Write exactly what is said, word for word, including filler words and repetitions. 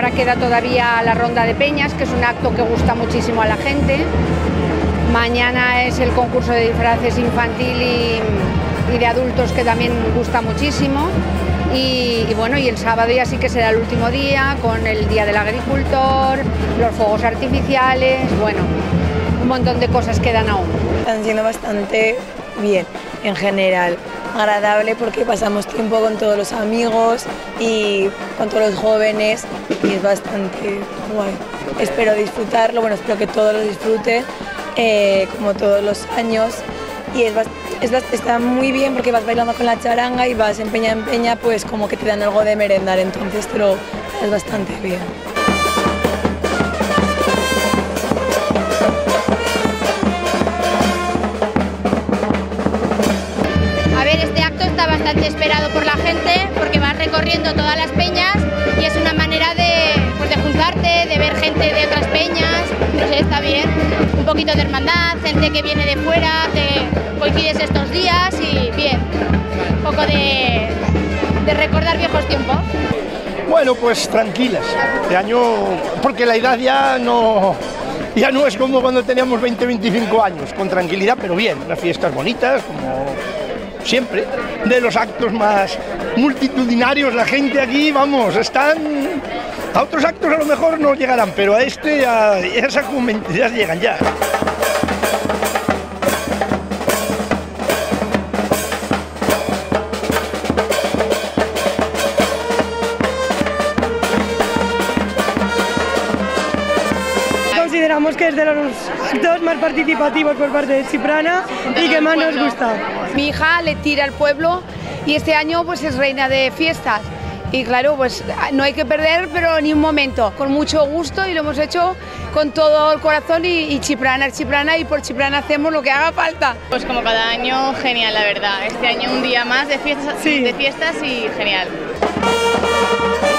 ahora queda todavía la ronda de peñas, que es un acto que gusta muchísimo a la gente. Mañana es el concurso de disfraces infantil y, y de adultos, que también gusta muchísimo. Y, y bueno, y el sábado ya sí que será el último día, con el Día del Agricultor, los fuegos artificiales, bueno, un montón de cosas quedan aún. Están siendo bastante bien, en general, agradable, porque pasamos tiempo con todos los amigos y con todos los jóvenes y es bastante guay. Espero disfrutarlo, bueno, espero que todos lo disfruten, eh, como todos los años, y es bastante... Es, está muy bien porque vas bailando con la charanga y vas en peña en peña, pues como que te dan algo de merendar, entonces te lo es bastante bien. A ver, este acto está bastante esperado por la gente porque vas recorriendo todas las peñas y es una manera de, pues, de juntarte, de ver gente de otras peñas, no sé, está bien. Un poquito de hermandad, gente que viene de fuera, de coincides estos días y bien, un poco de, de recordar viejos tiempos. Bueno, pues tranquilas, este año, porque la edad ya no, ya no es como cuando teníamos veinte, veinticinco años, con tranquilidad, pero bien, las fiestas bonitas, como siempre, de los actos más multitudinarios, la gente aquí, vamos, están, a otros actos a lo mejor no llegarán, pero a este ya, esa ya llegan ya. Consideramos que es de los actos más participativos por parte de Chiprana y que más nos gusta. Mi hija le tira al pueblo y este año pues es reina de fiestas. Y claro, pues no hay que perder, pero ni un momento, con mucho gusto, y lo hemos hecho con todo el corazón y, y Chiprana es Chiprana, y por Chiprana hacemos lo que haga falta. Pues como cada año, genial, la verdad. Este año un día más de fiestas, sí. de fiestas y genial.